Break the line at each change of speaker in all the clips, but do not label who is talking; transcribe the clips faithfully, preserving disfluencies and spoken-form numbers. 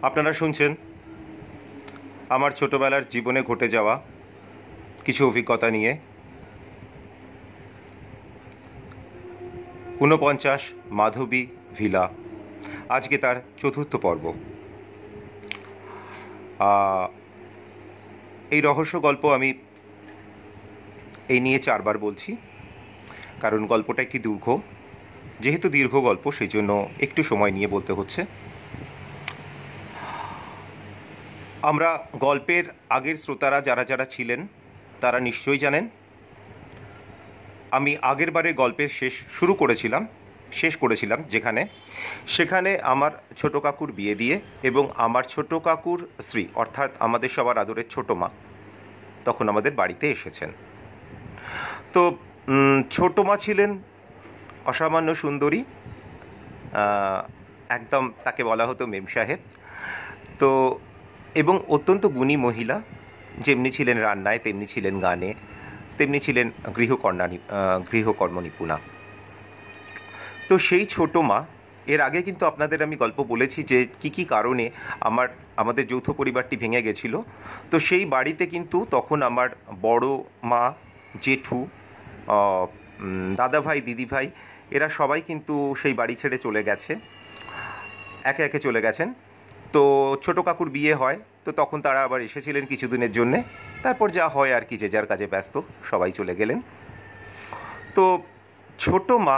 আপনারা শুনছেন আমার ছোটবেলার জীবনে ঘটে যাওয়া কিছু অভিজ্ঞতা নিয়ে ঊনপঞ্চাশ মাধবী ভিলা আজকে তার চতুর্থ পর্ব। এই রহস্য গল্প আমি এই নিয়ে চারবার বলছি, কারণ গল্পটা একটি দীর্ঘ। যেহেতু দীর্ঘ গল্প, সেই জন্য একটু সময় নিয়ে বলতে হচ্ছে। আমরা গল্পের আগের শ্রোতারা যারা যারা ছিলেন তারা নিশ্চয়ই জানেন, আমি আগের বারে গল্পের শেষ শুরু করেছিলাম শেষ করেছিলাম যেখানে সেখানে আমার ছোটো কাকুর বিয়ে দিয়ে এবং আমার ছোটো কাকুর স্ত্রী অর্থাৎ আমাদের সবার আদরের ছোটো মা তখন আমাদের বাড়িতে এসেছেন। তো ছোটো মা ছিলেন অসামান্য সুন্দরী, একদম তাকে বলা হতো মেম সাহেব। তো এবং অত্যন্ত গুণী মহিলা, যেমনি ছিলেন রান্নায় তেমনি ছিলেন গানে, তেমনি ছিলেন গৃহকর্ণা গৃহকর্ম নিপুণা। তো সেই ছোটো মা, এর আগে কিন্তু আপনাদের আমি গল্প বলেছি যে কি কি কারণে আমার আমাদের যৌথ পরিবারটি ভেঙে গেছিল। তো সেই বাড়িতে কিন্তু তখন আমার বড় মা, জেঠু, দাদাভাই, দিদিভাই এরা সবাই কিন্তু সেই বাড়ি ছেড়ে চলে গেছে, একে একে চলে গেছেন। তো ছোটো কাকুর বিয়ে হয়, তো তখন তারা আবার এসেছিলেন কিছুদিনের জন্যে। তারপর যা হয় আর কি, যে যার কাজে ব্যস্ত সবাই চলে গেলেন। তো ছোটো মা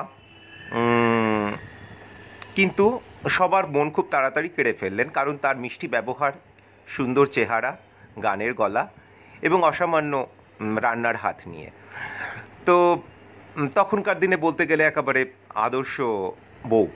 কিন্তু সবার মন খুব তাড়াতাড়ি কেড়ে ফেললেন, কারণ তার মিষ্টি ব্যবহার, সুন্দর চেহারা, গানের গলা এবং অসামান্য রান্নার হাত নিয়ে। তো তখনকার দিনে বলতে গেলে একেবারে আদর্শ বউ।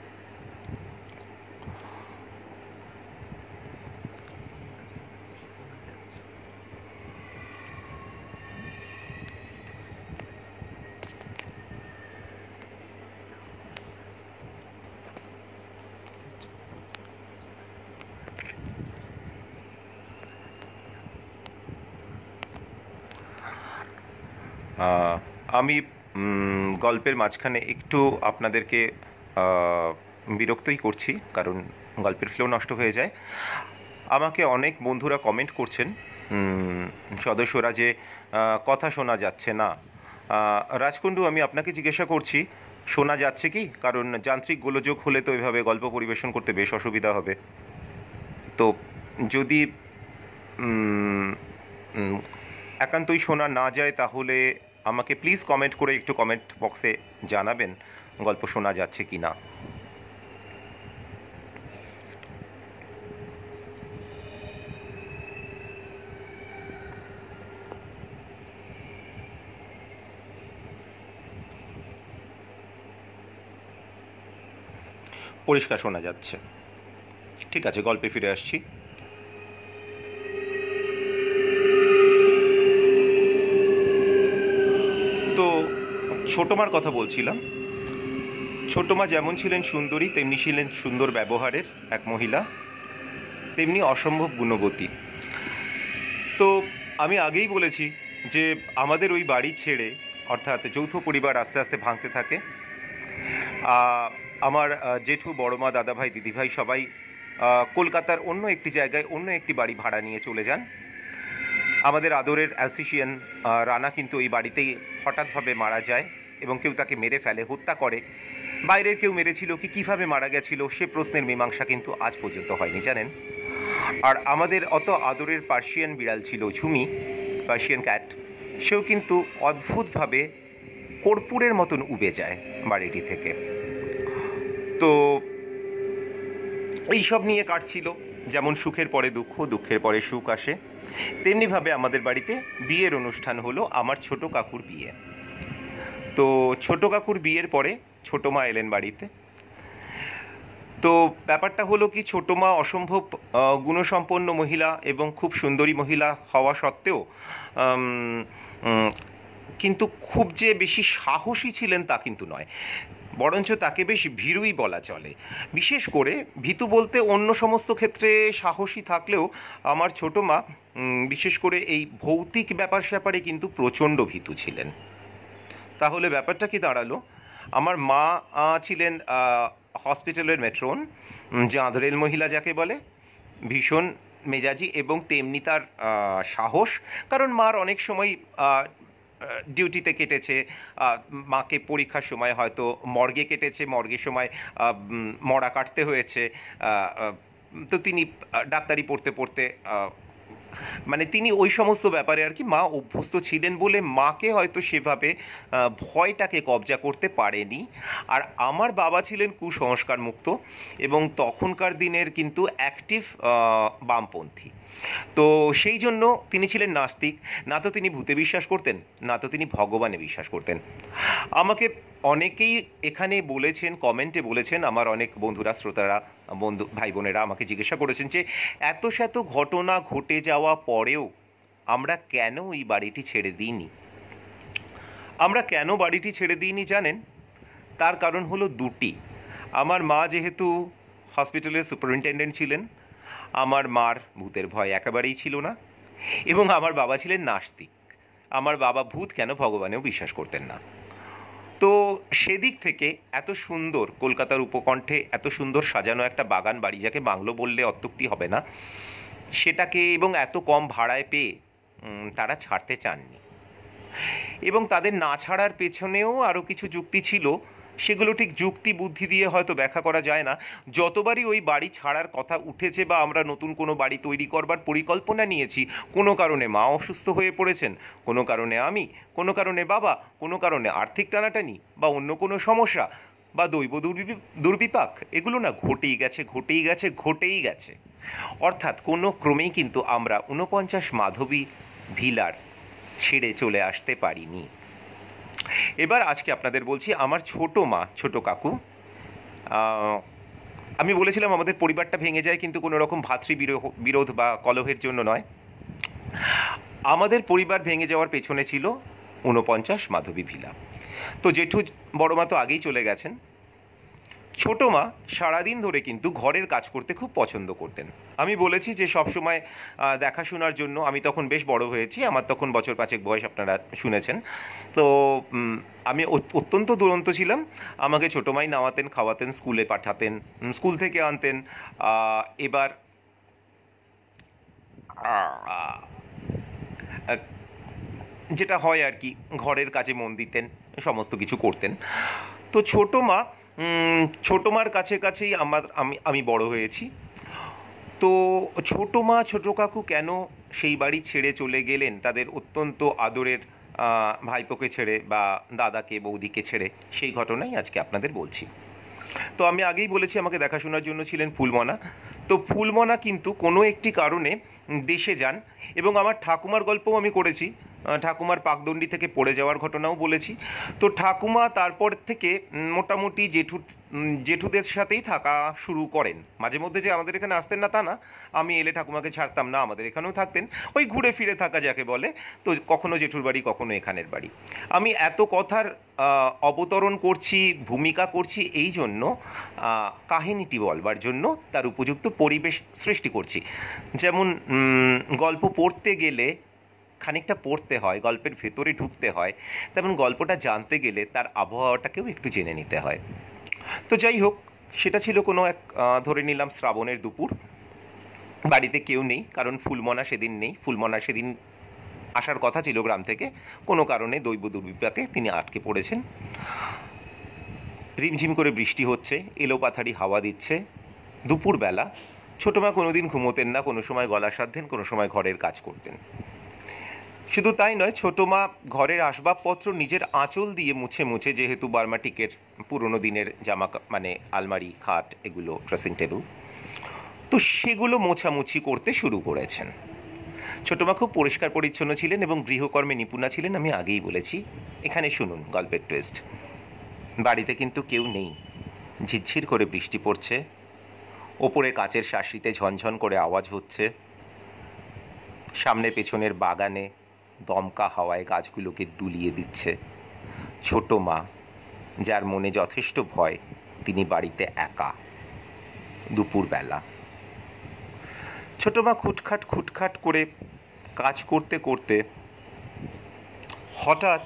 আমি গল্পের মাঝখানে একটু আপনাদেরকে বিরক্তই করছি, কারণ গল্পের ফ্লো নষ্ট হয়ে যায়। আমাকে অনেক বন্ধুরা কমেন্ট করছেন সদস্যরা যে কথা শোনা যাচ্ছে না। রাজকুণ্ডু, আমি আপনাকে জিজ্ঞাসা করছি শোনা যাচ্ছে কি? কারণ যান্ত্রিক গোলযোগ হলে তো এভাবে গল্প পরিবেশন করতে বেশ অসুবিধা হবে। তো যদি একান্তই শোনা না যায় তাহলে আমাকে প্লিজ কমেন্ট করে একটু কমেন্ট বক্সে জানাবেন গল্প শোনা যাচ্ছে কি না। পরিষ্কার শোনা যাচ্ছে, ঠিক আছে, গল্পে ফিরে আসছি। তো ছোটো মার কথা বলছিলাম। ছোটো মা যেমন ছিলেন সুন্দরী, তেমনি ছিলেন সুন্দর ব্যবহারের এক মহিলা, তেমনি অসম্ভব গুণবতী। তো আমি আগেই বলেছি যে আমাদের ওই বাড়ি ছেড়ে, অর্থাৎ যৌথ পরিবার আস্তে আস্তে ভাঙতে থাকে। আমার জেঠু, বড়মা, দাদাভাই, দিদিভাই সবাই কলকাতার অন্য একটি জায়গায় অন্য একটি বাড়ি ভাড়া নিয়ে চলে যান। আমাদের আদরের অ্যালসিশিয়ান রানা কিন্তু এই বাড়িতেই হঠাৎভাবে মারা যায় এবং কেউ তাকে মেরে ফেলে, হত্যা করে। বাইরের কেউ মেরেছিল কি, কীভাবে মারা গেছিল সে প্রশ্নের মীমাংসা কিন্তু আজ পর্যন্ত হয়নি, জানেন। আর আমাদের অত আদরের পার্সিয়ান বিড়াল ছিল ঝুমি, পার্সিয়ান ক্যাট, সেও কিন্তু অদ্ভুতভাবে কর্পূরের মতন উবে যায় বাড়িটি থেকে। তো এইসব নিয়ে কাটছিল, যেমন সুখের পরে দুঃখ, দুঃখের পরে সুখ আসে, তেমনিভাবে আমাদের বাড়িতে বিয়ের অনুষ্ঠান হলো, আমার ছোটো কাকুর বিয়ে। তো ছোটো কাকুর বিয়ের পরে ছোটো মা এলেন বাড়িতে। তো ব্যাপারটা হলো কি, ছোটো মা অসম্ভব গুণসম্পন্ন মহিলা এবং খুব সুন্দরী মহিলা হওয়া সত্ত্বেও কিন্তু খুব যে বেশি সাহসী ছিলেন তা কিন্তু নয়, বরঞ্চ তাকে বেশ ভীরুই বলা চলে। বিশেষ করে ভীতু বলতে অন্য সমস্ত ক্ষেত্রে সাহসী থাকলেও আমার ছোটো মা বিশেষ করে এই ভৌতিক ব্যাপার স্যাপারে কিন্তু প্রচণ্ড ভীতু ছিলেন। তাহলে ব্যাপারটা কি দাঁড়ালো, আমার মা ছিলেন হসপিটালের মেট্রন, যে আঁধরেল মহিলা যাকে বলে, ভীষণ মেজাজি এবং তেমনি তার আহ, সাহস। কারণ মার অনেক সময় আহ, ডিউটিতে কেটেছে, আহ, মাকে পরীক্ষার সময় হয়তো মর্গে কেটেছে, মর্গের সময় আহ, উম, মরা কাটতে হয়েছে। আহ, আহ, তো তিনি আহ, ডাক্তারি পড়তে পড়তে আহ, মানে তিনি ওই সমস্ত ব্যাপারে আর কি মা অভ্যস্ত ছিলেন বলে মাকে হয়তো সেভাবে আহ, ভয়টাকে কবজা করতে পারেনি। আর আমার বাবা ছিলেন কুসংস্কার মুক্ত এবং তখনকার দিনের কিন্তু অ্যাক্টিভ বামপন্থী। তো সেই জন্য তিনি ছিলেন নাস্তিক। না তো তিনি ভূতে বিশ্বাস করতেন, না তো তিনি ভগবানে বিশ্বাস করতেন। আমাকে অনেকেই এখানে বলেছেন, কমেন্টে বলেছেন, আমার অনেক বন্ধুরা, শ্রোতারা, বন্ধু ভাই বোনেরা আমাকে জিজ্ঞাসা করেছেন যে এত শত ঘটনা ঘটে যাওয়া পরেও আমরা কেন এই বাড়িটি ছেড়ে দিইনি। আমরা কেন বাড়িটি ছেড়ে দিইনি জানেন? তার কারণ হলো দুটি। আমার মা যেহেতু হসপিটালের সুপারিনটেন্ডেন্ট ছিলেন, আমার মার ভূতের ভয় একেবারেই ছিল না, এবং আমার বাবা ছিলেন নাস্তিক। আমার বাবা ভূত কেন ভগবানেও বিশ্বাস করতেন না। তো সেদিক থেকে এত সুন্দর কলকাতার উপকণ্ঠে এত সুন্দর সাজানো একটা বাগান বাড়ি, যাকে বাংলো বললে অত্যুক্তি হবে না, সেটাকে এবং এত কম ভাড়ায় পেয়ে উম, তারা ছাড়তে চাননি। এবং তাদের না ছাড়ার পেছনেও আরও কিছু যুক্তি ছিল, সেগুলো ঠিক যুক্তি বুদ্ধি দিয়ে হয়তো ব্যাখ্যা করা যায় না। যতবারই ওই বাড়ি ছাড়ার কথা উঠেছে বা আমরা নতুন কোনো বাড়ি তৈরি করবার পরিকল্পনা নিয়েছি, কোনো কারণে মা অসুস্থ হয়ে পড়েছেন, কোনো কারণে আমি, কোনো কারণে বাবা, কোনো কারণে আর্থিক টানাটানি বা অন্য কোনো সমস্যা বা দৈব দুর্বি- দুর্বিপাক, এগুলো না ঘটেই গেছে, ঘটেই গেছে, ঘটেই গেছে। অর্থাৎ কোনো ক্রমেই কিন্তু আমরা ঊনপঞ্চাশ মাধবী ভিলার ছেড়ে চলে আসতে পারিনি। এবার আজকে আপনাদের বলছি আমার ছোট মা, ছোট কাকু। আহ, আমি বলেছিলাম আমাদের পরিবারটা ভেঙে যায়, কিন্তু কোনো রকম ভাতৃ বিরোহ- বিরোধ বা কলহের জন্য নয়। আমাদের পরিবার ভেঙে যাওয়ার পেছনে ছিল ঊনপঞ্চাশ মাধবী ভিলা। তো জেঠু বড় মা তো আগেই চলে গেছেন। ছোটো মা সারাদিন ধরে কিন্তু ঘরের কাজ করতে খুব পছন্দ করতেন। আমি বলেছি যে সবসময় আহ, দেখাশোনার জন্য, আমি তখন বেশ বড় হয়েছি, আমার তখন বছর পাঁচেক বয়স, আপনারা শুনেছেন। তো উম, আমি অত- অত্যন্ত দুরন্ত ছিলাম। আমাকে ছোটো মাই নামাতেন, খাওয়াতেন, স্কুলে পাঠাতেন, উম, স্কুল থেকে আনতেন। আহ, এবার আহ, যেটা হয় আর কি, ঘরের কাজে মন দিতেন, সমস্ত কিছু করতেন। তো ছোটো মা, উম, ছোটো মার কাছে কাছেই আমার আমি আমি বড় হয়েছি। তো ছোটো মা ছোটো কাকু কেন সেই বাড়ি ছেড়ে চলে গেলেন, তাদের অত্যন্ত আদরের আহ, ভাইপোকে ছেড়ে বা দাদাকে বৌদিকে ছেড়ে, সেই ঘটনাই আজকে আপনাদের বলছি। তো আমি আগেই বলেছি আমাকে দেখাশোনার জন্য ছিলেন ফুলমনা। তো ফুলমনা কিন্তু কোনো একটি কারণে দেশে যান, এবং আমার ঠাকুমার গল্পও আমি করেছি, আহ, ঠাকুমার পাকদণ্ডী থেকে পড়ে যাওয়ার ঘটনাও বলেছি। তো ঠাকুমা তারপর থেকে উম, মোটামুটি জেঠু উম, জেঠুদের সাথেই থাকা শুরু করেন। মাঝে মধ্যে যে আমাদের এখানে আসতেন না তা না, আমি এলে ঠাকুমাকে ছাড়তাম না, আমাদের এখানেও থাকতেন। ওই ঘুরে ফিরে থাকা যাকে বলে। তো কখনো জেঠুর বাড়ি, কখনো এখানের বাড়ি। আমি এত কথার আহ, অবতরণ করছি, ভূমিকা করছি এই জন্য, আহ, কাহিনীটি বলবার জন্য, তার উপযুক্ত পরিবেশ সৃষ্টি করছি। যেমন উম, গল্প পড়তে গেলে খানিকটা পড়তে হয়, গল্পের ভেতরে ঢুকতে হয়, তেমন গল্পটা জানতে গেলে তার আবহাওয়াটাকেও একটু জেনে নিতে হয়। তো যাই হোক, সেটা ছিল কোনো এক আহ, ধরে নিলাম শ্রাবণের দুপুর। বাড়িতে কেউ নেই, কারণ ফুলমনা সেদিন নেই। ফুলমনা সেদিন আসার কথা ছিল গ্রাম থেকে, কোনো কারণে দৈব দুর্বিপাকে তিনি আটকে পড়েছেন। রিমঝিম করে বৃষ্টি হচ্ছে, এলোপাথারি হাওয়া দিচ্ছে, দুপুরবেলা। ছোটো মা কোনোদিন ঘুমোতেন না, কোনো সময় গলা সাধতেন, কোনো সময় ঘরের কাজ করতেন। শুধু তাই নয়, ছোটো মা ঘরের আসবাবপত্র নিজের আঁচল দিয়ে মুছে মুছে, যেহেতু বার্মাটিকের পুরনো দিনের জামা কা- মানে আলমারি, খাট, এগুলো ড্রেসিং টেবিল, তো সেগুলো মোছামুছি করতে শুরু করেছেন। ছোটো মা খুব পরিষ্কার পরিচ্ছন্ন ছিলেন এবং গৃহকর্মে নিপুণা ছিলেন, আমি আগেই বলেছি। এখানে শুনুন গল্পের টুইস্ট। বাড়িতে কিন্তু কেউ নেই। ঝিরঝির করে বৃষ্টি পড়ছে, ওপরে কাচের শাঁসিতে ঝনঝন করে আওয়াজ হচ্ছে, সামনে পেছনের বাগানে দমকা হাওয়ায় গাছগুলোকে দুলিয়ে দিচ্ছে। ছোট মা, যার মনে যথেষ্ট ভয়, তিনি বাড়িতে একা, দুপুরবেলা। ছোট মা খুটখাট খুটখাট করে কাজ করতে করতে হঠাৎ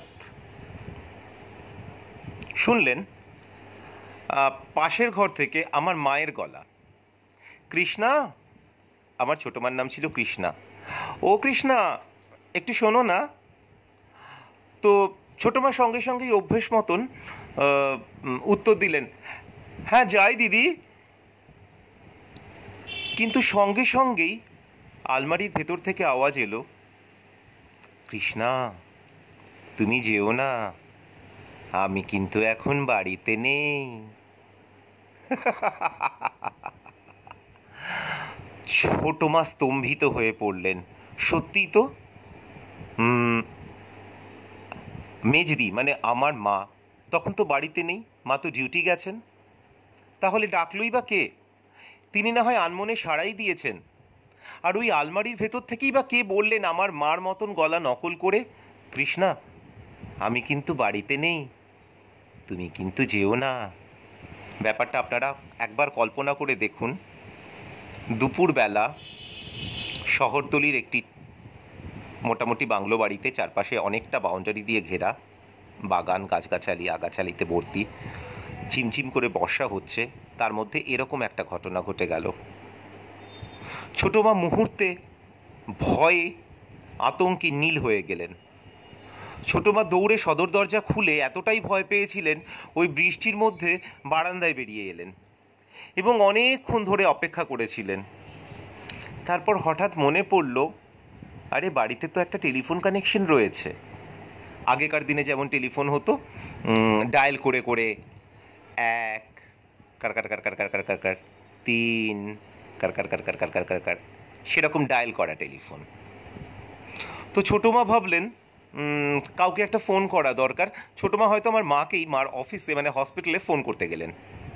শুনলেন আহ, পাশের ঘর থেকে আমার মায়ের গলা, কৃষ্ণা, আমার ছোটো মার নাম ছিল কৃষ্ণা। ও কৃষ্ণা, একটু শোনো না। তো ছোটো মা সঙ্গে সঙ্গেই অভ্যেস মতন উত্তর দিলেন, হ্যাঁ যাই দিদি। কিন্তু সঙ্গে সঙ্গেই আলমারির ভেতর থেকে আওয়াজ এলো, কৃষ্ণা তুমি যেও না, আমি কিন্তু এখন বাড়িতে নেই। ছোট মা স্তম্ভিত হয়ে পড়লেন। সত্যিই তো, মেজদি মানে আমার মা তখন তো বাড়িতে নেই, মা তো ডিউটি গেছেন। তাহলে ডাকলই বা কে? তিনি না হয় আনমনে সাড়াই দিয়েছেন। আর ওই আলমারির ভেতর থেকেই বা কে বললেন আমার মার মতন গলা নকল করে, কৃষ্ণা আমি কিন্তু বাড়িতে নেই, তুমি কিন্তু যেও না। ব্যাপারটা আপনারা একবার কল্পনা করে দেখুন। দুপুরবেলা শহরতলির একটি মোটামুটি বাংলো বাড়িতে, চারপাশে অনেকটা বাউন্ডারি দিয়ে ঘেরা, বাগান, গাছগাছালি, আগাছালিতে ভর্তি, চিমচিম করে বর্ষা হচ্ছে, তার মধ্যে এরকম একটা ঘটনা ঘটে গেল। ছোট মা মুহূর্তে ভয়ে আতঙ্কে নীল হয়ে গেলেন। ছোট মা দৌড়ে সদর দরজা খুলে এতটাই ভয় পেয়েছিলেন, ওই বৃষ্টির মধ্যে বারান্দায় বেরিয়ে এলেন এবং অনেকক্ষণ ধরে অপেক্ষা করেছিলেন। তারপর হঠাৎ মনে পড়ল, আরে বাড়িতে তো একটা টেলিফোন কানেকশন রয়েছে। আগেকার দিনে যেমন টেলিফোন হতো, ডায়াল করে করে এক কার কার কার কার কার কার কার কার তিন কার কার কার কার কার কার কার কার সেরকম ডায়াল করা টেলিফোন। তো ছোটো মা ভাবলেন কাউকে একটা ফোন করা দরকার। ছোটো মা হয়তো আমার মাকেই, মার অফিসে মানে হসপিটালে ফোন করতে গেলেন।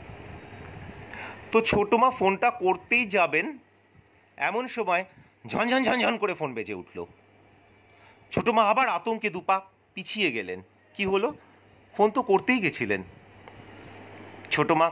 তো ছোটো মা ফোনটা করতেই যাবেন, এমন সময় ঝনঝন ঝনঝন করে ফোন বেজে উঠল। ছোটো মা আবার আতঙ্কে দুপা পিছিয়ে গেলেন। কি হলো? ফোন তো করতেই গেছিলেন। ছোটো মা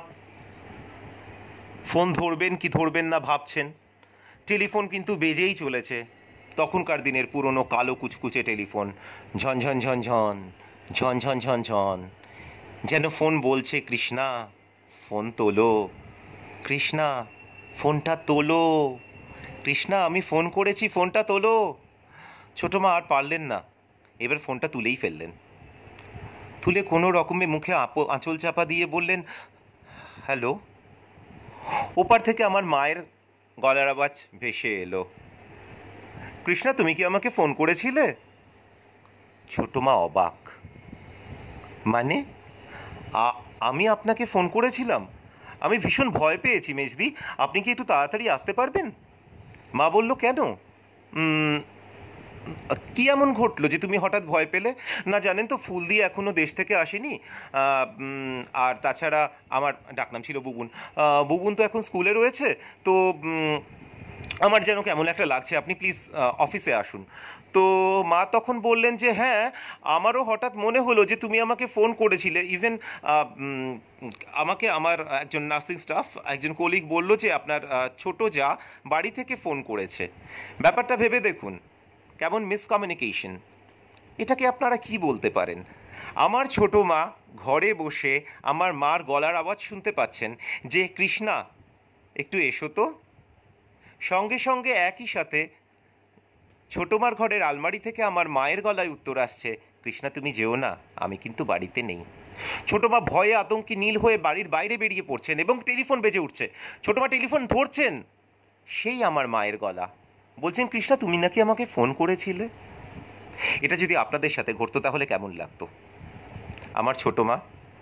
ফোন ধরবেন কি ধরবেন না ভাবছেন, টেলিফোন কিন্তু বেজেই চলেছে। তখনকার দিনের পুরনো কালো কুচকুচে টেলিফোন, ঝনঝন ঝনঝন ঝনঝন ঝনঝন, যেন ফোন বলছে, কৃষ্ণা ফোন তোলো, কৃষ্ণা ফোনটা তোলো, কৃষ্ণা আমি ফোন করেছি, ফোনটা তোলো। ছোটো মা আর পারলেন না, এবার ফোনটা তুলেই ফেললেন। তুলে কোনো রকমে মুখে আঁচল চাপা দিয়ে বললেন, হ্যালো। ওপার থেকে আমার মায়ের গলার আওয়াজ ভেসে এলো, কৃষ্ণা তুমি কি আমাকে ফোন করেছিলে? ছোটো মা অবাক, মানে আমি আপনাকে ফোন করেছিলাম? আমি ভীষণ ভয় পেয়েছি মেজদি, আপনি কি একটু তাড়াতাড়ি আসতে পারবেন? মা বলল, কেন, কি এমন ঘটলো যে তুমি হঠাৎ ভয় পেলে? না জানেন তো ফুল দিয়ে এখনও দেশ থেকে আসেনি, আর তাছাড়া আমার ডাকনাম ছিল বুবুন, বুবুন তো এখন স্কুলে রয়েছে, তো আমার যেন কেমন একটা লাগছে, আপনি প্লিজ অফিসে আসুন। তো মা তখন বললেন যে হ্যাঁ আমারও হঠাৎ মনে হলো যে তুমি আমাকে ফোন করেছিলে, ইভেন আমাকে আমার একজন নার্সিং স্টাফ, একজন কলিগ বলল যে আপনার ছোটো যা বাড়ি থেকে ফোন করেছে। ব্যাপারটা ভেবে দেখুন কেমন মিসকমিউনিকেশন। এটাকে আপনারা কি বলতে পারেন? আমার ছোটো মা ঘরে বসে আমার মার গলার আওয়াজ শুনতে পাচ্ছেন যে কৃষ্ণা একটু এসো তো। সঙ্গে সঙ্গে একই সাথে ছোটো মার ঘরের আলমারি থেকে আমার মায়ের গলায় উত্তর আসছে, কৃষ্ণা তুমি যেও না, আমি কিন্তু বাড়িতে নেই। ছোটো মা ভয়ে আতঙ্কে নীল হয়ে বাড়ির বাইরে বেরিয়ে পড়ছেন এবং টেলিফোন বেজে উঠছে। ছোটো মা টেলিফোন ধরছেন, সেই আমার মায়ের গলা, বলছেন, কৃষ্ণা তুমি নাকি আমাকে ফোন করেছিলে। এটা যদি আপনাদের সাথে ঘটতো তাহলে কেমন লাগতো? আমার ছোটো মা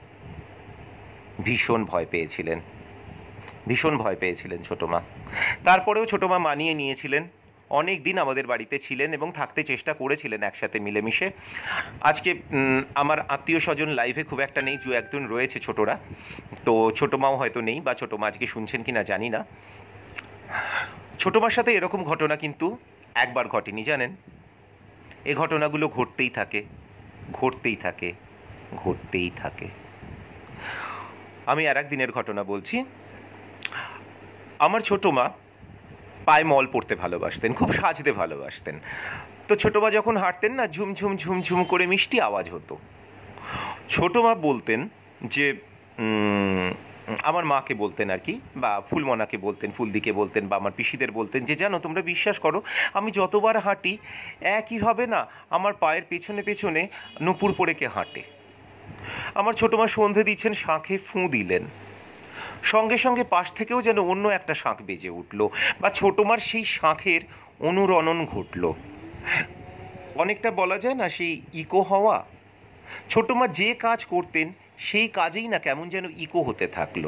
ভীষণ ভয় পেয়েছিলেন, ভীষণ ভয় পেয়েছিলেন ছোটো মা। তারপরেও ছোটো মা মানিয়ে নিয়েছিলেন, অনেক দিন আমাদের বাড়িতে ছিলেন এবং থাকতে চেষ্টা করেছিলেন একসাথে মিলেমিশে। আজকে আমার আত্মীয় স্বজন লাইভে খুব একটা নেই, দু একজন রয়েছে ছোটরা, তো ছোটো মাও হয়তো নেই, বা ছোটো মা আজকে শুনছেন কি না জানি না। ছোটো মার সাথে এরকম ঘটনা কিন্তু একবার ঘটেনি, জানেন। এ ঘটনাগুলো ঘটতেই থাকে, ঘটতেই থাকে, ঘটতেই থাকে। আমি আর এক দিনের ঘটনা বলছি। আমার ছোটো মা পায়ে মল পড়তে ভালোবাসতেন, খুব সাজতে ভালোবাসতেন। তো ছোটো মা যখন হাঁটতেন না, ঝুমঝুম ঝুমঝুম করে মিষ্টি আওয়াজ হতো। ছোটো মা বলতেন যে উম, আমার মাকে বলতেন আর কি, বা ফুলমনাকে বলতেন, ফুলদিকে বলতেন, বা আমার পিসিদের বলতেন যে জানো তোমরা বিশ্বাস করো আমি যতবার হাঁটি একইভাবে না আমার পায়ের পেছনে পেছনে নুপুর পড়ে কে হাঁটে। আমার ছোটো মা সন্ধে দিচ্ছেন, শাঁখে ফুঁ দিলেন, সঙ্গে সঙ্গে পাশ থেকেও যেন অন্য একটা শাঁখ বেজে উঠল, বা ছোটো মার সেই শাঁখের অনুরণন ঘটল। অনেকটা বলা যায় না সেই ইকো হওয়া। ছোটো মা যে কাজ করতেন সেই কাজেই না কেমন যেন ইকো হতে থাকলো।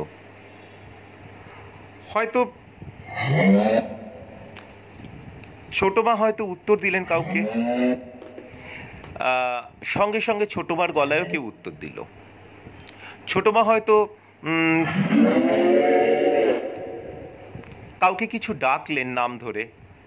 হয়তো ছোটো মা হয়তো উত্তর দিলেন কাউকে, আহ, সঙ্গে সঙ্গে ছোটো মার গলায়ও কেউ উত্তর দিল। ছোটো মা হয়তো উম, কাউকে কিছু ডাকলেন নাম ধরে,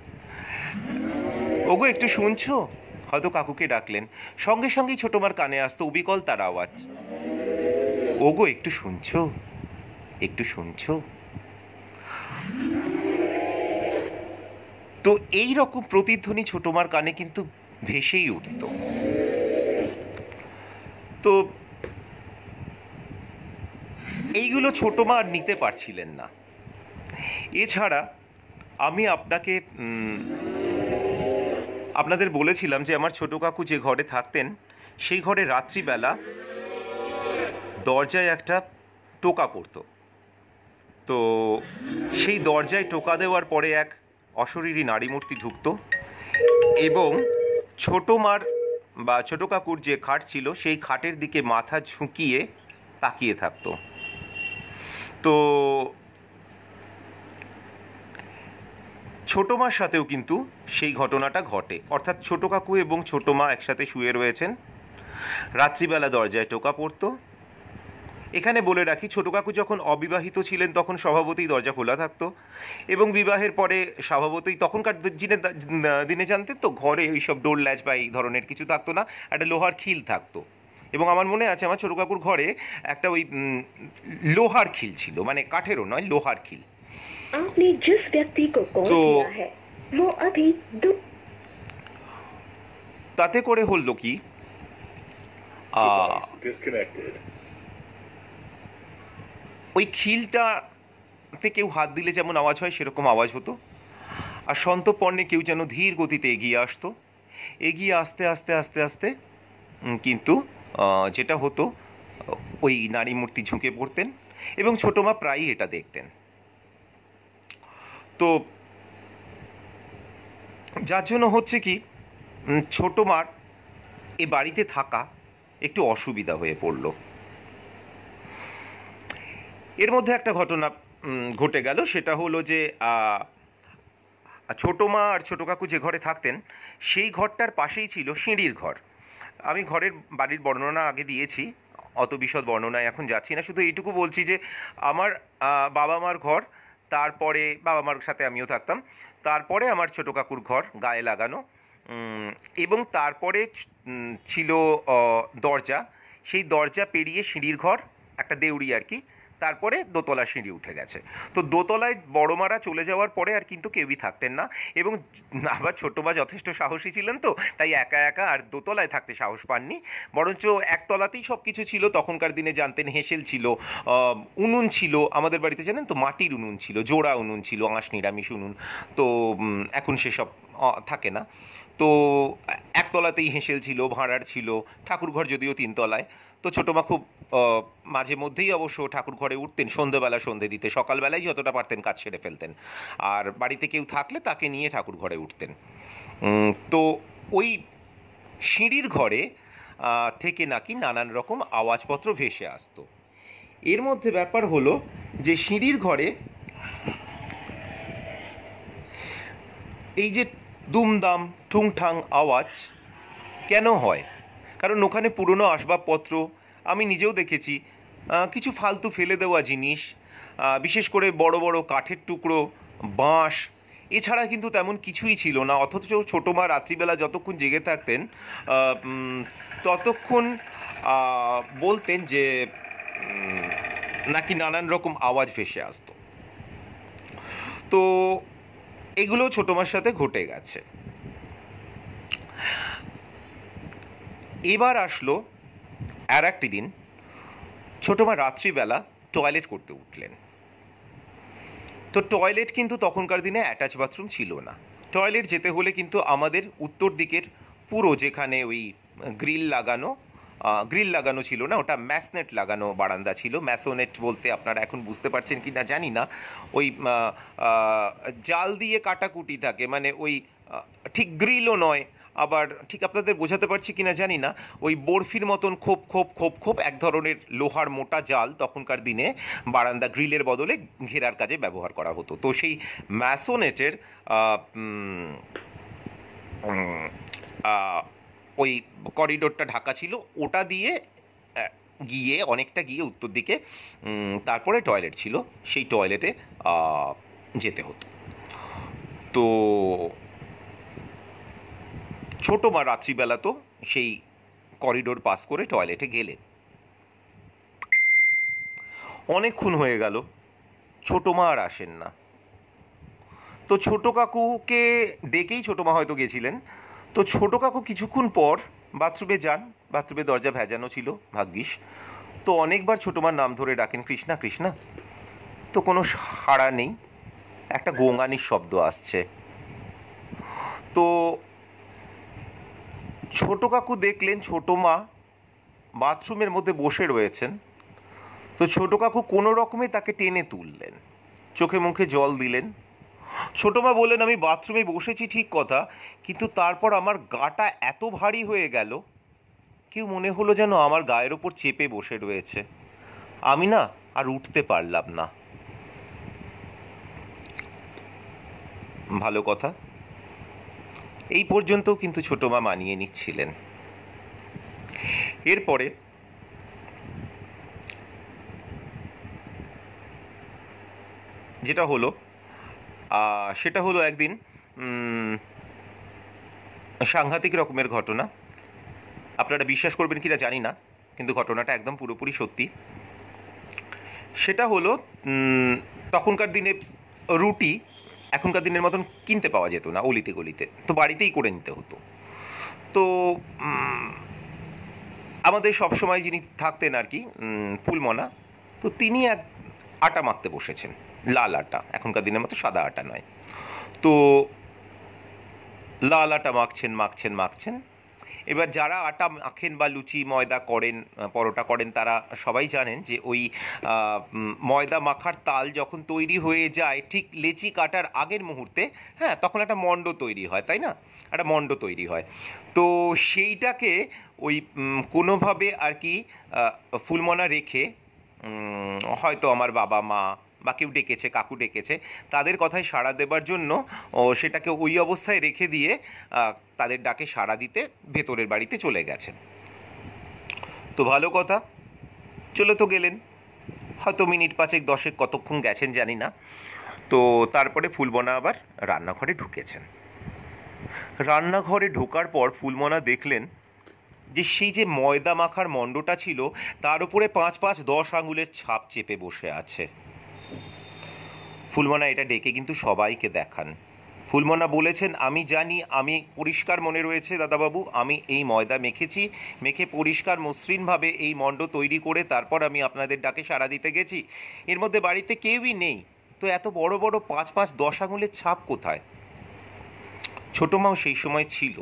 ওগো একটু শুনছো, হয়তো কাকুকে ডাকলেন, সঙ্গে সঙ্গেই ছোটো মার কানে আসতো অবিকল তার আওয়াজ, ওগো একটু শুনছো, একটু শুনছো। তো এই রকম প্রতিধ্বনি ছোটো মার কানে কিন্তু ভেসেই উঠত। তো এইগুলো ছোটো মা আর নিতে পারছিলেন না। এছাড়া আমি আপনাকে উম, আপনাদের বলেছিলাম যে আমার ছোটো কাকু যে ঘরে থাকতেন সেই ঘরে রাত্রিবেলা দরজায় একটা টোকা পড়তো। তো সেই দরজায় টোকা দেওয়ার পরে এক অশরীরী নারী মূর্তি ঢুকতো এবং ছোটো মার বা ছোটো কাকুর যে খাট ছিল সেই খাটের দিকে মাথা ঝুঁকিয়ে তাকিয়ে থাকতো। তো ছোটো মার সাথেও কিন্তু সেই ঘটনাটা ঘটে, অর্থাৎ ছোটো কাকু এবং ছোটো মা একসাথে শুয়ে রয়েছেন, রাত্রিবেলা দরজায় টোকা পড়তো। এখানে বলে রাখি ছোটো কাকু যখন অবিবাহিত ছিলেন তখন স্বভাবতই দরজা খোলা থাকতো, এবং বিবাহের পরে স্বভাবতই তখনকার দিনে দিনে জানতেন তো ঘরে ওইসব ডোর ল্যাচ বা এই ধরনের কিছু থাকতো না, একটা লোহার খিল থাকতো। এবং আমার মনে আছে আমার ছোটো কাকুর ঘরে একটা ওই লোহার খিল ছিল, মানে কাঠেরও নয়, লোহার খিল।
आपने जिस व्यक्ति को कॉल
तो
किया है वो अभी दु...
তাতে করে হলো কি, আহ, ওই খিলটাতে কেউ হাত দিলে যেমন আওয়াজ হয় সেরকম আওয়াজ হতো, আর সন্তপর্ণে কেউ যেন ধীর গতিতে এগিয়ে আসতো। এগিয়ে আসতে আস্তে আস্তে আস্তে কিন্তু যেটা হতো ওই নারী মূর্তি ঝুঁকে পড়তেন, এবং ছোটো মা প্রায়ই এটা দেখতেন। তো যার জন্য হচ্ছে কি ছোটো মার এ বাড়িতে থাকা একটু অসুবিধা হয়ে পড়ল। এর মধ্যে একটা ঘটনা ঘটে গেল, সেটা হলো যে ছোটো মা আর ছোটো কাকু যে ঘরে থাকতেন সেই ঘরটার পাশেই ছিল সিঁড়ির ঘর। আমি ঘরের বাড়ির বর্ণনা আগে দিয়েছি, অত বিশদ বর্ণনায় এখন যাচ্ছি না, শুধু এইটুকু বলছি যে আমার বাবা মার ঘর, তারপরে বাবা মার সাথে আমিও থাকতাম, তারপরে আমার ছোটো কাকুর ঘর গায়ে লাগানো, এবং তারপরে ছিল দরজা, সেই দরজা পেরিয়ে সিঁড়ির ঘর, একটা দেউড়ি আর কি, তারপরে দোতলা সিঁড়ি উঠে গেছে। তো দোতলায় বড় মারা চলে যাওয়ার পরে আর কিন্তু কেউই থাকতেন না, এবং আবার ছোটো মা যথেষ্ট সাহসী ছিলেন তো তাই একা একা আর দোতলায় থাকতে সাহস পাননি, বরঞ্চ একতলাতেই সব কিছু ছিল। তখনকার দিনে জানতেন হেঁসেল ছিল, উনুন ছিল আমাদের বাড়িতে, জানেন তো মাটির উনুন ছিল, জোড়া উনুন ছিল, আঁশ নিরামিষ উনুন, তো এখন সেসব থাকে না। তো একতলাতেই হেঁসেল ছিল, ভাঁড়ার ছিল, ঠাকুরঘর যদিও তিনতলায়। তো ছোটো মা খুব মাঝে মধ্যেই অবশ্য ঠাকুর ঘরে উঠতেন সন্ধ্যেবেলা সন্ধে দিতে, সকালবেলায় যতটা পারতেন কাজ সেরে ফেলতেন, আর বাড়িতে কেউ থাকলে তাকে নিয়ে ঠাকুর ঘরে উঠতেন। তো ওই সিঁড়ির ঘরে থেকে নাকি নানান রকম আওয়াজপত্র ভেসে আসতো। এর মধ্যে ব্যাপার হলো যে সিঁড়ির ঘরে এই যে দুমদাম ঠুংঠাং আওয়াজ কেন হয়, কারণ ওখানে পুরনো আসবাবপত্র, আমি নিজেও দেখেছি কিছু ফালতু ফেলে দেওয়া জিনিস, বিশেষ করে বড় বড় কাঠের টুকরো, বাঁশ, এছাড়া কিন্তু তেমন কিছুই ছিল না। অথচ ছোটো মা রাত্রিবেলা যতক্ষণ জেগে থাকতেন ততক্ষণ বলতেন যে নাকি নানান রকম আওয়াজ ভেসে আসতো। তো এগুলো ছোটো মার সাথে ঘটে গেছে। এবার আসলো আর একটি দিন, ছোটো মা রাত্রিবেলা টয়লেট করতে উঠলেন। তো টয়লেট কিন্তু তখনকার দিনে অ্যাটাচ বাথরুম ছিল না। টয়লেট যেতে হলে কিন্তু আমাদের উত্তর দিকের পুরো যেখানে ওই গ্রিল লাগানো, গ্রিল লাগানো ছিল না, ওটা ম্যাসনেট লাগানো বারান্দা ছিল। ম্যাসোনেট বলতে আপনারা এখন বুঝতে পারছেন কি না জানি না, ওই আহ, আহ, জাল দিয়ে কাটাকুটি থাকে, মানে ওই আহ, ঠিক গ্রিলও নয়, আবার ঠিক আপনাদের বোঝাতে পারছি কিনা জানি না, ওই বরফির মতন খোপ খোপ খোপ খোপ এক ধরনের লোহার মোটা জাল তখনকার দিনে বারান্দা গ্রিলের বদলে ঘেরার কাজে ব্যবহার করা হতো। তো সেই ম্যাসোনেটের আহ, উম, উম, আহ, ওই করিডোরটা ঢাকা ছিল, ওটা দিয়ে আহ, গিয়ে অনেকটা গিয়ে উত্তর দিকে উম, তারপরে টয়লেট ছিল, সেই টয়লেটে আহ, যেতে হতো। তো ছোটো মা রাত্রিবেলা তো সেই করিডোর পাস করে টয়লেটে গেলেন। অনেকক্ষণ হয়ে গেল, ছোটো মা আর আসেন না। তো ছোটো কাকুকে ডেকেই ছোটো মা হয়তো গেছিলেন। তো ছোটো কাকু কিছুক্ষণ পর বাথরুমে যান, বাথরুমের দরজা ভেজানো ছিল ভাগ্যিস। তো অনেকবার ছোটো মার নাম ধরে ডাকেন, কৃষ্ণা কৃষ্ণা, তো কোনো সাড়া নেই, একটা গোঙানির শব্দ আসছে। তো ছোটো কাকু দেখলেন ছোটো মা বাথরুমের মধ্যে বসে রয়েছেন। তো ছোটো কাকু কোনো রকমে তাকে টেনে তুললেন, চোখে মুখে জল দিলেন। ছোটো মা বললেন, আমি বাথরুমে বসেছি ঠিক কথা, কিন্তু তারপর আমার গাটা এত ভারী হয়ে গেল, কেউ মনে হলো যেন আমার গায়ের ওপর চেপে বসে রয়েছে, আমি না আর উঠতে পারলাম না। ভালো কথা, এই পর্যন্তও কিন্তু ছোটো মা মানিয়ে নিচ্ছিলেন। এরপরে যেটা হলো সেটা হলো একদিন সাংঘাতিক রকমের ঘটনা। আপনারা বিশ্বাস করবেন কিনা জানি না, কিন্তু ঘটনাটা একদম পুরোপুরি সত্যি। সেটা হলো তখনকার দিনে রুটি এখনকার দিনের মতন কিনতে পাওয়া যেত না অলিতে গলিতে, তো বাড়িতেই করে নিতে হতো। তো আমাদের সবসময় যিনি থাকতেন আর কি ফুলমনা, তো তিনি এক আটা মাখতে বসেছেন, লাল আটা, এখনকার দিনের মতো সাদা আটা নয়। তো লাল আটা মাখছেন মাখছেন মাখছেন এবার যারা আটা মাখেন বা লুচি ময়দা করেন, পরোটা করেন, তারা সবাই জানেন যে ওই ময়দা মাখার তাল যখন তৈরি হয়ে যায় ঠিক লেচি কাটার আগের মুহূর্তে, হ্যাঁ, তখন একটা মণ্ড তৈরি হয়, তাই না, একটা মণ্ড তৈরি হয়। তো সেইটাকে ওই কোনোভাবে আর কি ফুলমনা রেখে, হয়তো আমার বাবা মা বা কেউ ডেকেছে, কাকু ডেকেছে, তাদের কথায় সাড়া দেবার জন্য ও সেটাকে ওই অবস্থায় রেখে দিয়ে তাদের ডাকে সাড়া দিতে ভেতরের বাড়িতে চলে গেছেন। তো ভালো কথা, চলে তো গেলেন, হয়তো মিনিট পাঁচেক দশেক কতক্ষণ গেছেন জানি না। তো তারপরে ফুলমনা আবার রান্নাঘরে ঢুকেছেন। রান্নাঘরে ঢোকার পর ফুলমনা দেখলেন যে সেই যে ময়দা মাখার মণ্ডটা ছিল তার উপরে পাঁচ পাঁচ দশ আঙুলের ছাপ চেপে বসে আছে। ফুলমনা এটা ডেকে কিন্তু সবাইকে দেখান। ফুলমনা বলেছেন, আমি জানি, আমি পরিষ্কার মনে রয়েছে দাদাবাবু, আমি এই ময়দা মেখেছি, মেখে পরিষ্কার মসৃণভাবে এই মণ্ড তৈরি করে তারপর আমি আপনাদের ডাকে সাড়া দিতে গেছি। এর মধ্যে বাড়িতে কেউই নেই, তো এত বড় বড় পাঁচ পাঁচ দশ আঙুলের ছাপ কোথায়? ছোটো মাও সেই সময় ছিল,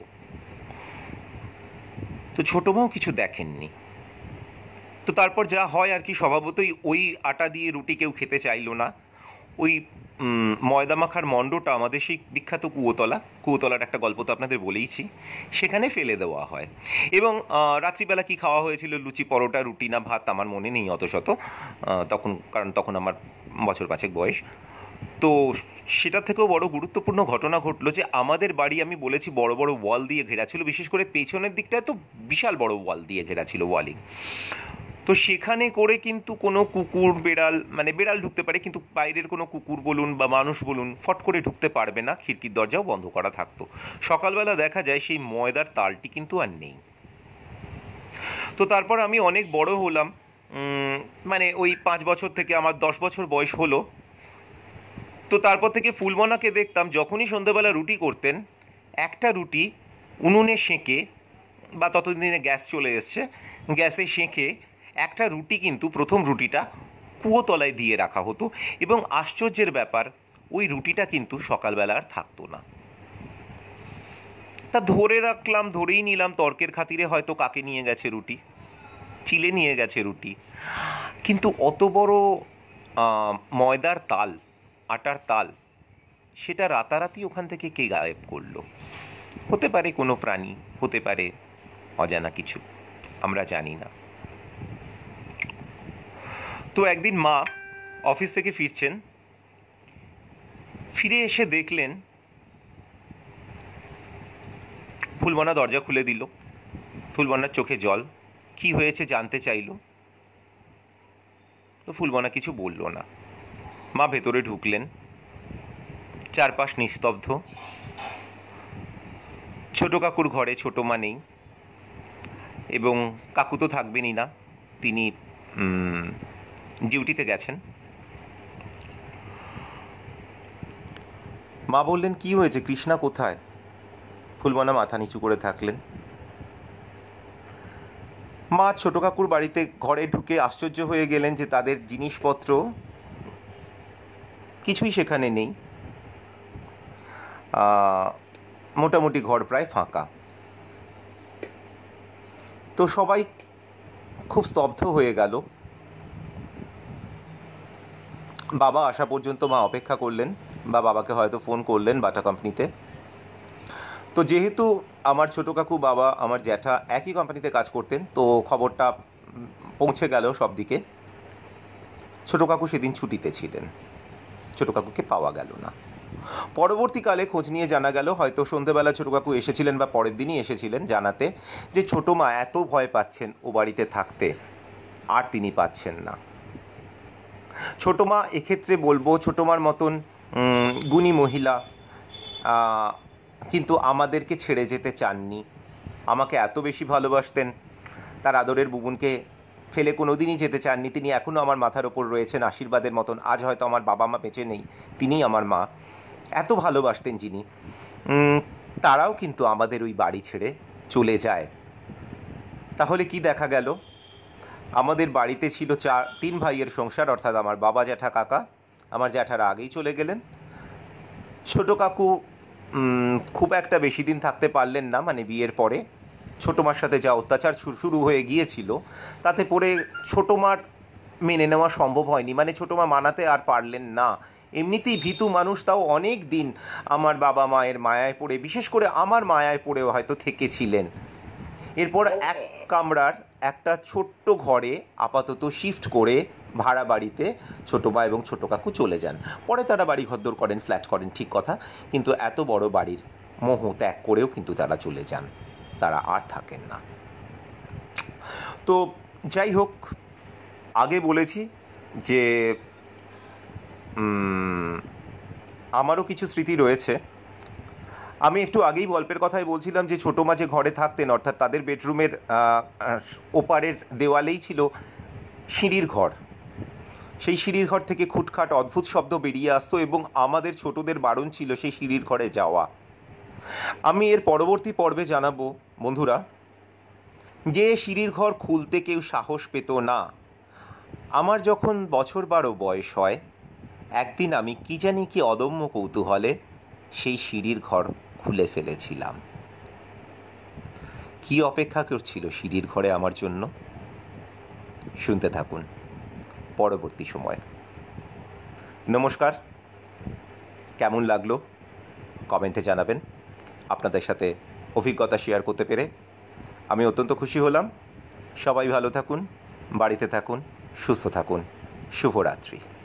তো ছোটো মাও কিছু দেখেননি। তো তারপর যা হয় আর কি, স্বভাবতই ওই আটা দিয়ে রুটি কেউ খেতে চাইলো না। ওই ময়দা মাখার মণ্ডটা আমাদের সেই বিখ্যাত কুয়োতলা, কুয়োতলার একটা গল্প তো আপনাদের বলেইছি, সেখানে ফেলে দেওয়া হয়। এবং রাত্রিবেলা কি খাওয়া হয়েছিল, লুচি পরোটা রুটি না ভাত আমার মনে নেই অত শত তখন, কারণ তখন আমার বছর পাঁচেক বয়স। তো সেটা থেকেও বড় গুরুত্বপূর্ণ ঘটনা ঘটলো যে আমাদের বাড়ি, আমি বলেছি, বড় বড় ওয়াল দিয়ে ঘেরা ছিল, বিশেষ করে পেছনের দিকটায় তো বিশাল বড় ওয়াল দিয়ে ঘেরা ছিল, ওয়ালিং। তো সেখানে করে কিন্তু কোনো কুকুর বেড়াল, মানে বেড়াল ঢুকতে পারে কিন্তু বাইরের কোনো কুকুর বলুন বা মানুষ বলুন ফট করে ঢুকতে পারবে না, খিড়কির দরজাও বন্ধ করা থাকতো। সকালবেলা দেখা যায় সেই ময়দার তালটি কিন্তু আর নেই। তো তারপর আমি অনেক বড় হলাম, মানে ওই পাঁচ বছর থেকে আমার দশ বছর বয়স হলো। তো তারপর থেকে ফুলমনাকে দেখতাম যখনই সন্ধ্যাবেলা রুটি করতেন, একটা রুটি উনুনে সেঁকে, বা ততদিনে গ্যাস চলে এসছে, গ্যাসে সেঁকে একটা রুটি কিন্তু প্রথম রুটিটা কুয়োতলায় দিয়ে রাখা হতো এবং আশ্চর্যের ব্যাপার ওই রুটিটা কিন্তু সকালবেলা আর থাকতো না। তা ধরে রাখলাম, ধরেই নিলাম তর্কের খাতিরে হয়তো কাকে নিয়ে গেছে রুটি, চিলে নিয়ে গেছে রুটি। কিন্তু অত বড় আহ, ময়দার তাল, আটার তাল, সেটা রাতারাতি ওখান থেকে কে গায়েব করলো? হতে পারে কোনো প্রাণী, হতে পারে অজানা কিছু, আমরা জানি না। তো একদিন মা অফিস থেকে ফিরছেন, ফিরে এসে দেখলেন ফুলবনা দরজা খুলে দিল। ফুলবনার চোখে জল। কি হয়েছে জানতে চাইল, তো ফুলবনা কিছু বলল না। মা ভেতরে ঢুকলেন, চারপাশ নিস্তব্ধ। ছোট কাকুর ঘরে ছোট মা নেই, এবং কাকু তো থাকবেনই না, তিনি ডিউটিতে গেছেন। মা বললেন, কি হয়েছে, কৃষ্ণা কোথায়? ফুলবনা মাথা নিচু করে থাকলেন। মা ছোট কাকুর বাড়িতে ঘরে ঢুকে আশ্চর্য হয়ে গেলেন যে তাদের জিনিসপত্র কিছুই সেখানে নেই। মোটামুটি ঘর প্রায় ফাঁকা। তো সবাই খুব স্তব্ধ হয়ে গেল। বাবা আসা পর্যন্ত মা অপেক্ষা করলেন, বা বাবাকে হয়তো ফোন করলেন বাটা কোম্পানিতে। তো যেহেতু আমার ছোটো কাকু, বাবা, আমার জ্যাঠা একই কোম্পানিতে কাজ করতেন, তো খবরটা পৌঁছে গেল সব দিকে। ছোটো কাকু সেদিন ছুটিতে ছিলেন, ছোটো কাকুকে পাওয়া গেল না। পরবর্তীকালে খোঁজ নিয়ে জানা গেল হয়তো সন্ধেবেলা ছোটো কাকু এসেছিলেন বা পরের দিনই এসেছিলেন জানাতে যে ছোটো মা এত ভয় পাচ্ছেন ও বাড়িতে থাকতে, আর তিনি পাচ্ছেন না। ছোটো মা, এক্ষেত্রে বলবো ছোটো মার মতন গুণী মহিলা, কিন্তু আমাদেরকে ছেড়ে যেতে চাননি। আমাকে এত বেশি ভালোবাসতেন, তার আদরের বুবুনকে ফেলে কোনো দিনই যেতে চাননি। তিনি এখনও আমার মাথার ওপর রয়েছেন আশীর্বাদের মতন। আজ হয়তো আমার বাবা মা বেঁচে নেই, তিনিই আমার মা। এত ভালোবাসতেন যিনি, তারাও কিন্তু আমাদের ওই বাড়ি ছেড়ে চলে যায়। তাহলে কি দেখা গেল? আমাদের বাড়িতে ছিল চার তিন ভাইয়ের সংসার, অর্থাৎ আমার বাবা, জ্যাঠা, কাকা। আমার জ্যাঠারা আগেই চলে গেলেন। ছোটো কাকু খুব একটা বেশি দিন থাকতে পারলেন না, মানে বিয়ের পরে ছোটো মার সাথে যা অত্যাচার শুরু হয়ে গিয়েছিল তাতে পরে ছোটো মার মেনে নেওয়া সম্ভব হয়নি, মানে ছোটো মা মানাতে আর পারলেন না। এমনিতেই ভীতু মানুষ, তাও অনেক দিন আমার বাবা মায়ের মায়ায় পড়ে, বিশেষ করে আমার মায়ায় পড়েও হয়তো থেকেছিলেন। এরপর এক কামরার একটা ছোট্ট ঘরে আপাতত শিফট করে ভাড়া বাড়িতে ছোটো মা এবং ছোটো কাকু চলে যান। পরে তারা বাড়ি ঘরদোর করেন, ফ্ল্যাট করেন, ঠিক কথা, কিন্তু এত বড় বাড়ির মোহ ত্যাগ করেও কিন্তু তারা চলে যান, তারা আর থাকেন না। তো যাই হোক, আগে বলেছি যে আমারও কিছু স্মৃতি রয়েছে। আমি একটু আগেই গল্পের কথাই বলছিলাম যে ছোটো মা যে ঘরে থাকতেন, অর্থাৎ তাদের বেডরুমের ওপারের দেওয়ালেই ছিল সিঁড়ির ঘর। সেই সিঁড়ির ঘর থেকে খুটখাট অদ্ভুত শব্দ বেরিয়ে আসতো এবং আমাদের ছোটদের বারণ ছিল সেই সিঁড়ির ঘরে যাওয়া। আমি এর পরবর্তী পর্বে জানাবো বন্ধুরা, যে সিঁড়ির ঘর খুলতে কেউ সাহস পেত না। আমার যখন বছর বারো বয়স হয়, একদিন আমি কি জানি কি অদম্য কৌতূহলে সেই সিঁড়ির ঘর খুলে ফেলেছিলাম। কি অপেক্ষা করছিল সিঁড়ির ঘরে আমার জন্য, শুনতে থাকুন পরবর্তী সময়। নমস্কার, কেমন লাগলো কমেন্টে জানাবেন। আপনাদের সাথে অভিজ্ঞতা শেয়ার করতে পেরে আমি অত্যন্ত খুশি হলাম। সবাই ভালো থাকুন, বাড়িতে থাকুন, সুস্থ থাকুন। শুভরাত্রি।